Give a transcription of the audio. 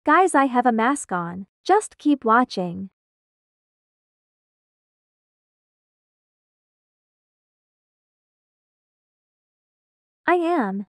Guys, I have a mask on. Just keep watching. I am.